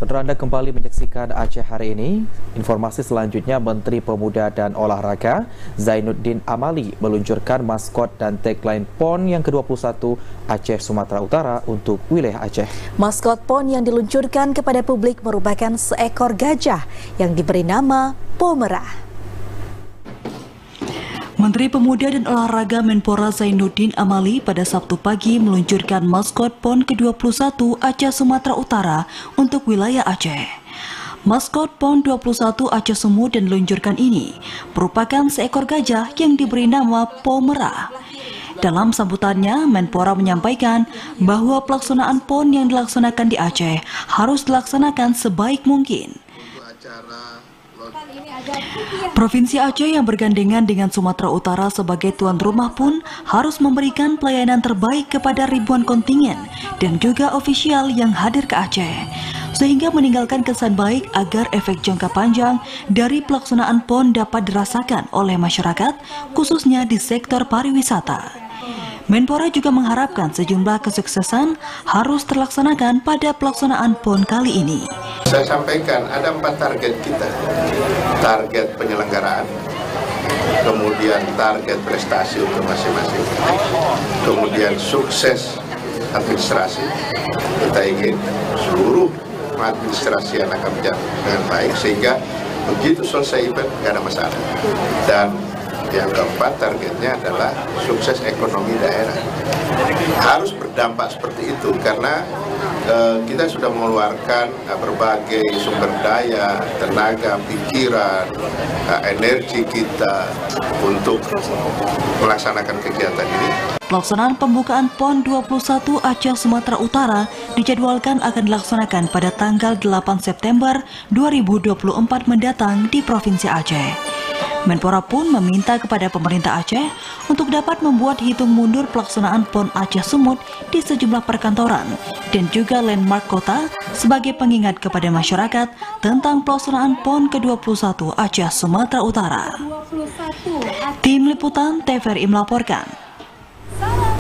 Saudara, Anda kembali menyaksikan Aceh hari ini. Informasi selanjutnya, Menteri Pemuda dan Olahraga Zainuddin Amali meluncurkan maskot dan tagline PON yang ke-21 Aceh Sumatera Utara untuk wilayah Aceh. Maskot PON yang diluncurkan kepada publik merupakan seekor gajah yang diberi nama Po Merah. Menteri Pemuda dan Olahraga Menpora Zainuddin Amali pada Sabtu pagi meluncurkan maskot PON ke-21 Aceh Sumatera Utara untuk wilayah Aceh. Maskot PON 21 Aceh Sumut dan diluncurkan ini merupakan seekor gajah yang diberi nama Po Merah. Dalam sambutannya, Menpora menyampaikan bahwa pelaksanaan PON yang dilaksanakan di Aceh harus dilaksanakan sebaik mungkin. Provinsi Aceh yang bergandengan dengan Sumatera Utara sebagai tuan rumah pun harus memberikan pelayanan terbaik kepada ribuan kontingen dan juga ofisial yang hadir ke Aceh, sehingga meninggalkan kesan baik agar efek jangka panjang dari pelaksanaan PON dapat dirasakan oleh masyarakat, khususnya di sektor pariwisata. Menpora juga mengharapkan sejumlah kesuksesan harus terlaksanakan pada pelaksanaan PON kali ini. Saya sampaikan ada 4 target kita. Target penyelenggaraan, kemudian target prestasi untuk masing-masing, kemudian sukses administrasi. Kita ingin seluruh administrasi yang akan berjalan dengan baik sehingga begitu selesai event tidak ada masalah. Dan yang keempat targetnya adalah sukses ekonomi daerah. Harus berdampak seperti itu karena kita sudah mengeluarkan berbagai sumber daya, tenaga, pikiran, energi kita untuk melaksanakan kegiatan ini. Pelaksanaan pembukaan PON 21 Aceh Sumatera Utara dijadwalkan akan dilaksanakan pada tanggal 8 September 2024 mendatang di Provinsi Aceh. Menpora pun meminta kepada pemerintah Aceh untuk dapat membuat hitung mundur pelaksanaan PON Aceh Sumut di sejumlah perkantoran dan juga landmark kota sebagai pengingat kepada masyarakat tentang pelaksanaan PON ke-21 Aceh Sumatera Utara. Tim Liputan TVRI melaporkan.